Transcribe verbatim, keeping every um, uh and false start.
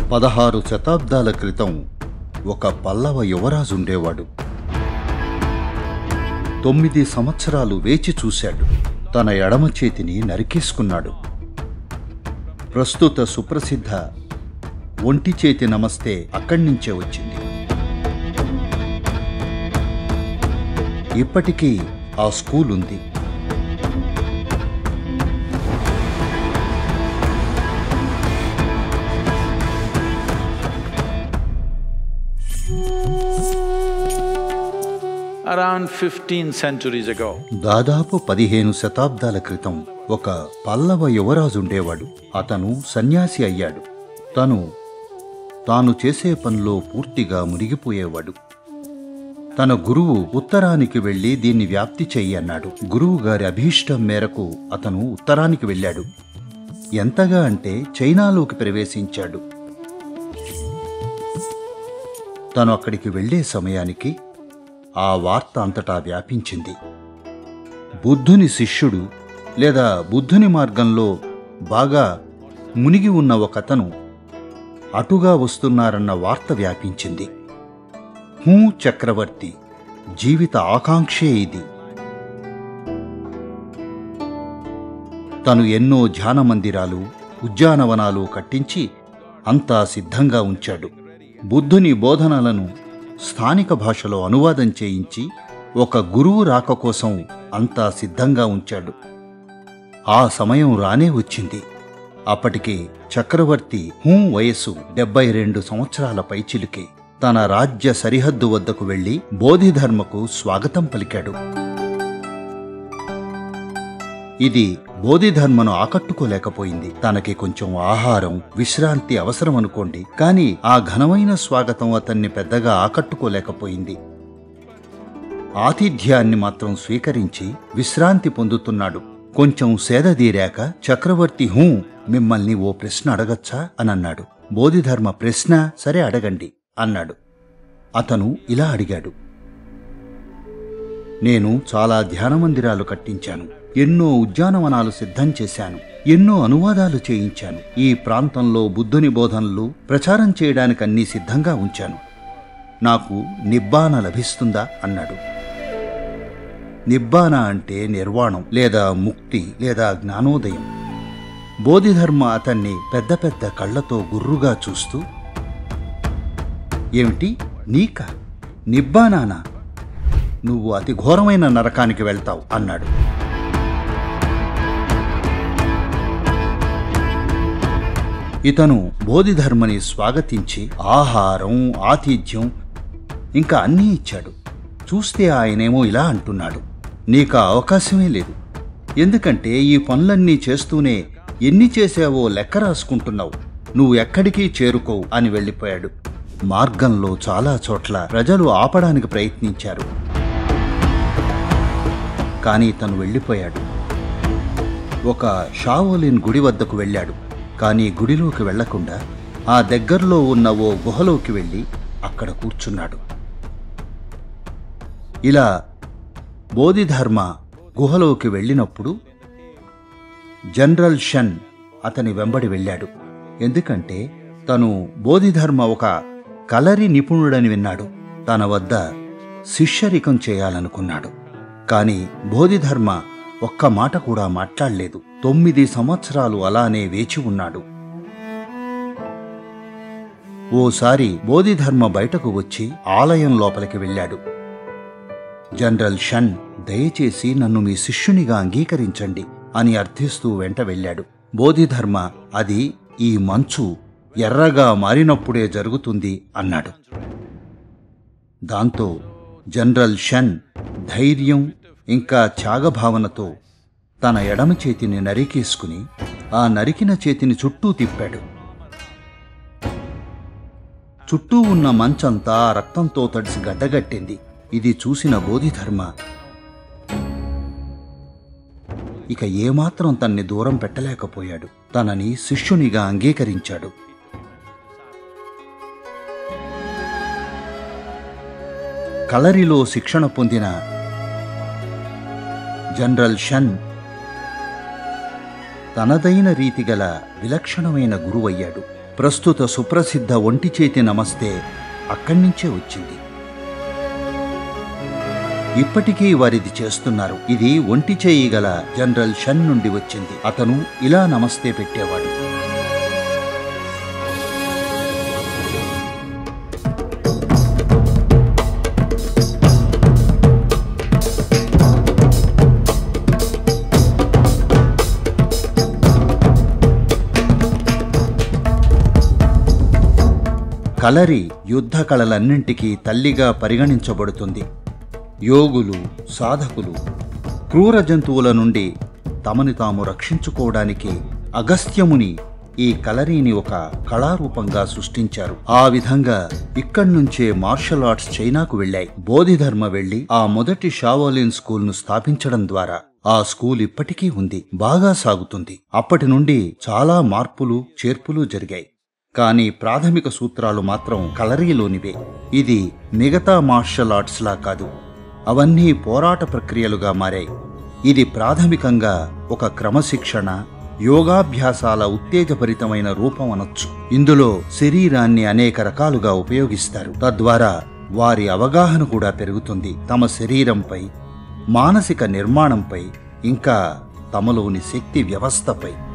పదహారు శతాబ్దాల క్రితం ఒక పల్లవ యువరాజుండేవాడు. తొమ్మిది సంవత్సరాలు వేచి చూశాడు. తన ఎడమ చేతిని నరికేసుకున్నాడు. ప్రస్తుత సుప్రసిద్ధ ఒంటి చేతి నమస్తే అక్కడి నుంచే వచ్చింది. ఇప్పటికీ ఆ స్కూల్ ఉంది. Around fifteen centuries ago, దాదాపు పదిహేను శతాబ్దాల క్రితం ఒక పల్లవ యువరాజుండేవాడు. అతను సన్యాసి అయ్యాడు. తను తాను చేసే పనిలో పూర్తిగా మునిగిపోయేవాడు. తన గురువు ఉత్తరానికి వెళ్లి దీన్ని వ్యాప్తి చెయ్యి అన్నాడు. గురువు గారి అభీష్టం మేరకు అతను ఉత్తరానికి వెళ్ళాడు. ఎంతగా అంటే చైనాలోకి ప్రవేశించాడు. తను అక్కడికి వెళ్లే సమయానికి ఆ వార్త అంతటా వ్యాపించింది. బుద్ధుని శిష్యుడు లేదా బుద్ధుని మార్గంలో బాగా మునిగి ఉన్న ఒకతను అటుగా వస్తున్నారన్న వార్త వ్యాపించింది. హూ చక్రవర్తి జీవిత ఆకాంక్షే ఇది. తను ఎన్నో ధ్యాన మందిరాలు, ఉద్యానవనాలు కట్టించి అంతా సిద్ధంగా ఉంచాడు. బుద్ధుని బోధనలను స్థానిక భాషలో అనువాదం చేయించి ఒక గురువు రాక కోసం అంతా సిద్ధంగా ఉంచాడు. ఆ సమయం రానే వచ్చింది. అప్పటికి చక్రవర్తి హూ వయస్సు డెబ్బై రెండు సంవత్సరాల పైచిలుకే. తన రాజ్య సరిహద్దు వద్దకు వెళ్లి బోధిధర్మకు స్వాగతం పలికాడు. ఇది బోధిధర్మను ఆకట్టుకోలేకపోయింది. తనకి కొంచెం ఆహారం, విశ్రాంతి అవసరం అనుకోండి, కాని ఆ ఘనమైన స్వాగతం అతన్ని పెద్దగా ఆకట్టుకోలేకపోయింది. ఆతిథ్యాన్ని మాత్రం స్వీకరించి విశ్రాంతి పొందుతున్నాడు. కొంచెం సేదదీరాక చక్రవర్తి హూ మిమ్మల్ని ఓ ప్రశ్న అడగచ్చా అనన్నాడు. బోధిధర్మ ప్రశ్న సరే అడగండి అన్నాడు. అతను ఇలా అడిగాడు. నేను చాలా ధ్యాన మందిరాలు కట్టించాను, ఎన్నో ఉద్యానవనాలు సిద్ధం చేశాను, ఎన్నో అనువాదాలు చేయించాను. ఈ ప్రాంతంలో బుద్ధుని బోధనలు ప్రచారం చేయడానికి అన్నీ సిద్ధంగా ఉంచాను. నాకు నిబ్బాన లభిస్తుందా అన్నాడు. నిబ్బాన అంటే నిర్వాణం లేదా ముక్తి లేదా జ్ఞానోదయం. బోధిధర్మ అతన్ని పెద్ద పెద్ద కళ్లతో గుర్రుగా చూస్తూ, ఏమిటి నీక నిబ్బానానా? నువ్వు అతి ఘోరమైన నరకానికి వెళ్తావు అన్నాడు. ఇతను బోధిధర్మని స్వాగతించి ఆహారం, ఆతిథ్యం ఇంకా అన్నీ ఇచ్చాడు. చూస్తే ఆయనేమో ఇలా అంటున్నాడు, నీకా అవకాశమే లేదు. ఎందుకంటే ఈ పనులన్నీ చేస్తూనే ఎన్ని చేసావో లెక్క రాసుకుంటున్నావు. నువ్వు ఎక్కడికి చేరుకోవు అని వెళ్ళిపోయాడు. మార్గంలో చాలా చోట్ల ప్రజలు ఆపడానికి ప్రయత్నించారు, కానీ తను వెళ్ళిపోయాడు. ఒక షావోలిన్ గుడి వద్దకు వెళ్ళాడు. కానీ గుడిలోకి వెళ్లకుండా ఆ దగ్గరలో ఉన్న ఓ గుహలోకి వెళ్ళి అక్కడ కూర్చున్నాడు. ఇలా బోధిధర్మ గుహలోకి వెళ్ళినప్పుడు జనరల్ షన్ అతని వెంబడి వెళ్ళాడు. ఎందుకంటే తను బోధిధర్మ ఒక కలరి నిపుణుడని విన్నాడు. తన వద్ద శిష్యరికం చేయాలనుకున్నాడు. కాని బోధిధర్మ ఒక్క మాట కూడా మాట్లాడలేదు. తొమ్మిది సంవత్సరాలు అలానే వేచి ఉన్నాడు. ఓసారి బోధిధర్మ బయటకు వచ్చి ఆలయం లోపలికి వెళ్ళాడు. జనరల్ షన్ దయచేసి నన్ను మీ శిష్యునిగా అంగీకరించండి అని అర్థిస్తూ వెంట వెళ్ళాడు. బోధిధర్మ అది ఈ మంచు ఎర్రగా మారినప్పుడే జరుగుతుంది అన్నాడు. దాంతో జనరల్ షన్ ధైర్యం ఇంకా త్యాగభావనతో తన ఎడమ చేతిని నరికేసుకుని ఆ నరికిన చేతిని చుట్టూ తిప్పాడు. చుట్టూ ఉన్న మంచంతా రక్తంతో తడిసి గడ్డగట్టింది. ఇది చూసిన బోధిధర్మ ఇక ఏమాత్రం తన్ని దూరం పెట్టలేకపోయాడు. తనని శిష్యునిగా అంగీకరించాడు. కలరిలో శిక్షణ పొందిన జనరల్ షన్ తనదైన రీతిగల విలక్షణమైన గురువయ్యాడు. ప్రస్తుత సుప్రసిద్ధ ఒంటి చేతి నమస్తే అక్కడి నుంచే వచ్చింది. ఇప్పటికీ వారిది చేస్తున్నారు. ఇది ఒంటి చేయి గల జనరల్ షన్ నుండి వచ్చింది. అతను ఇలా నమస్తే పెట్టేవాడు. కలరి యుద్ధ కళలన్నింటికీ తల్లిగా పరిగణించబడుతుంది. యోగులు, సాధకులు క్రూర జంతువుల నుండి తమని తాము రక్షించుకోవడానికి అగస్త్యముని ఈ కలరీని ఒక కళారూపంగా సృష్టించారు. ఆ విధంగా ఇక్కడి నుంచే మార్షల్ ఆర్ట్స్ చైనాకు వెళ్లాయి. బోధిధర్మ వెళ్లి ఆ మొదటి షావోలిన్ స్కూల్ను స్థాపించడం ద్వారా ఆ స్కూల్ ఇప్పటికీ ఉంది, బాగా సాగుతుంది. అప్పటి నుండి చాలా మార్పులు చేర్పులు జరిగాయి. కానీ ప్రాథమిక సూత్రాలు మాత్రం కలరీలోనివే. ఇది మిగతా మార్షల్ ఆర్ట్స్ లా కాదు, అవన్నీ పోరాట ప్రక్రియలుగా మారాయి. ఇది ప్రాథమికంగా ఒక క్రమశిక్షణ, యోగాభ్యాసాల ఉత్తేజభరితమైన రూపం అనొచ్చు. ఇందులో శరీరాన్ని అనేక రకాలుగా ఉపయోగిస్తారు. తద్వారా వారి అవగాహన కూడా పెరుగుతుంది, తమ శరీరంపై, మానసిక నిర్మాణంపై, ఇంకా తమలోని శక్తి వ్యవస్థపై.